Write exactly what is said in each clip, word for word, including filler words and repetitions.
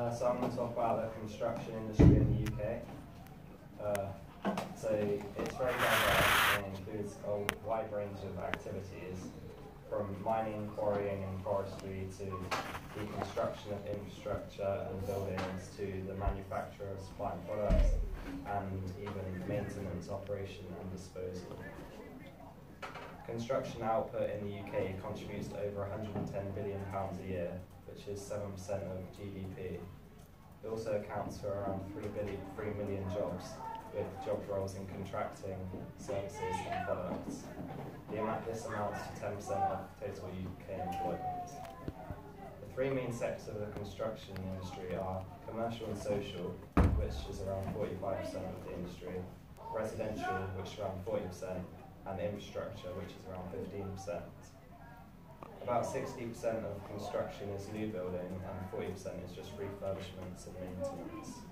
Uh, so I'm going to talk about the construction industry in the U K. Uh, so it's very diverse and includes a wide range of activities, from mining, quarrying and forestry to the construction of infrastructure and buildings to the manufacture of supply and products and even maintenance, operation and disposal. Construction output in the U K contributes to over one hundred and ten billion pounds a year, which is seven percent of G D P. It also accounts for around three million jobs, with job roles in contracting, services and products. The amount, this amounts to ten percent of total U K employment. The three main sectors of the construction industry are commercial and social, which is around forty-five percent of the industry, residential, which is around forty percent, and infrastructure, which is around fifteen percent. About sixty percent of construction is new building and forty percent is just refurbishments and maintenance.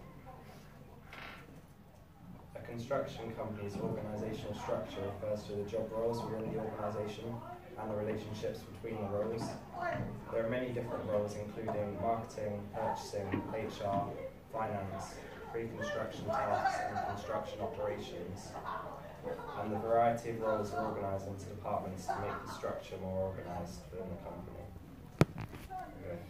A construction company's organisational structure refers to the job roles within the organisation and the relationships between the roles. There are many different roles, including marketing, purchasing, H R, finance, pre-construction tasks and construction operations. And the variety of roles are organised into departments to make the structure more organised within the company. Okay.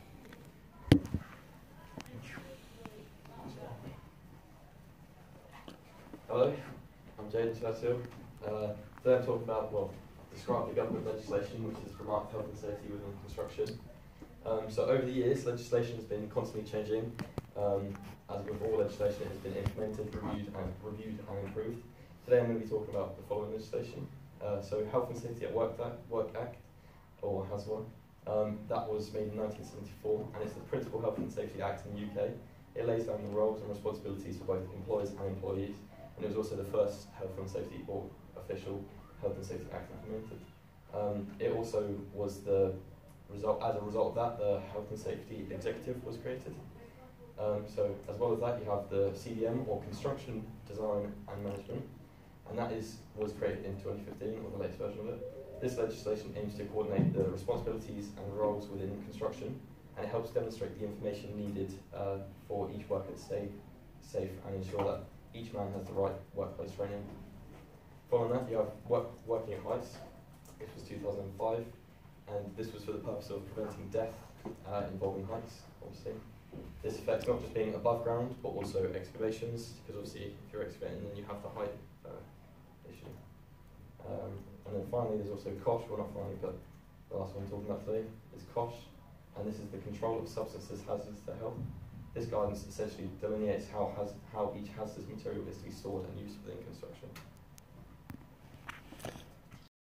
Hello, I'm Jaden Churchill. Uh, today I'm talking about, well, describe the government legislation which has remarked health and safety within construction. Um, so over the years, legislation has been constantly changing. Um, as with all legislation, it has been implemented, reviewed and, reviewed and improved. Today I'm going to be talking about the following legislation. Uh, so Health and Safety at Work Act, Work Act or H A S one. Um, that was made in nineteen seventy-four and it's the principal health and safety act in the U K. It lays down the roles and responsibilities for both employers and employees, and it was also the first health and safety or official health and safety act implemented. Um, it also was the result, as a result of that, the Health and Safety Executive was created. Um, so as well as that, you have the C D M or Construction Design and Management. And that is was created in twenty fifteen, or the latest version of it. This legislation aims to coordinate the responsibilities and roles within construction, and it helps demonstrate the information needed uh, for each worker to stay safe and ensure that each man has the right workplace training. Following that, you have work, Working at Heights. This was two thousand five, and this was for the purpose of preventing death uh, involving heights, obviously. This affects not just being above ground, but also excavations, because obviously if you're excavating, then you have the height uh, issue. Um, and then finally there's also COSH, well not finally, but the last one I'm talking about today is COSH, and this is the Control of Substances Hazardous to Health. This guidance essentially delineates how, has, how each hazardous material is to be stored and used within construction.